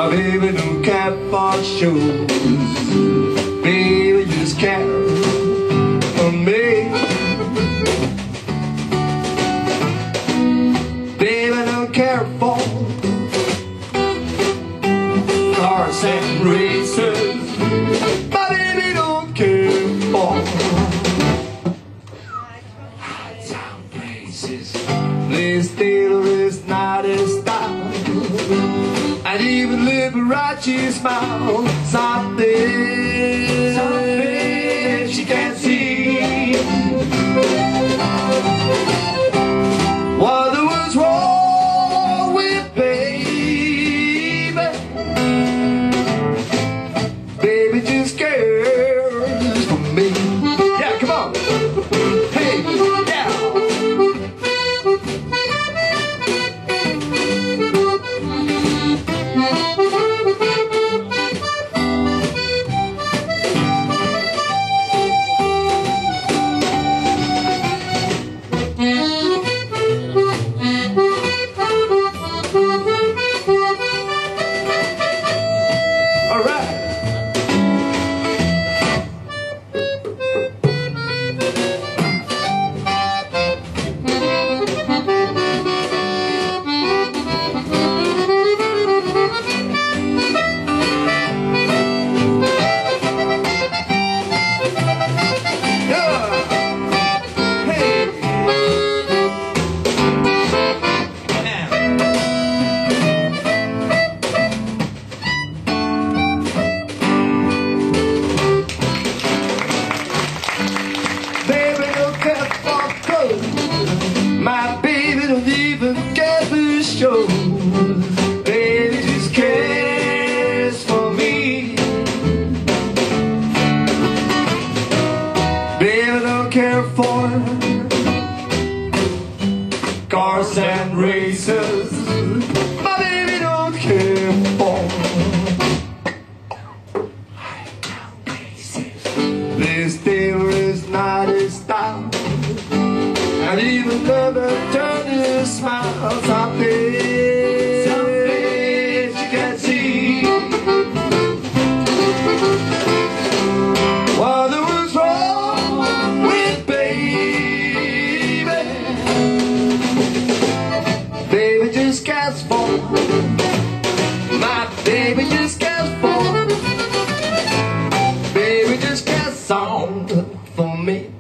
My baby don't care for shows. Baby just care for me. Baby don't care for cars and races. My baby don't care for high-town places. Liz Taylor is not his style, and even Liberace smile. Something she can't see. What was wrong with baby? Baby just cares for me. Yeah, come on. Hey, yeah. My baby don't even care for shows. Baby just cares for me. Baby don't care for cars and races. My baby don't care for high-town places. Liz Taylor is not his style, and even never turn to smile. Something you can't see. What was wrong with baby? Baby just cares for. My baby just cares for. Baby just cares on for me.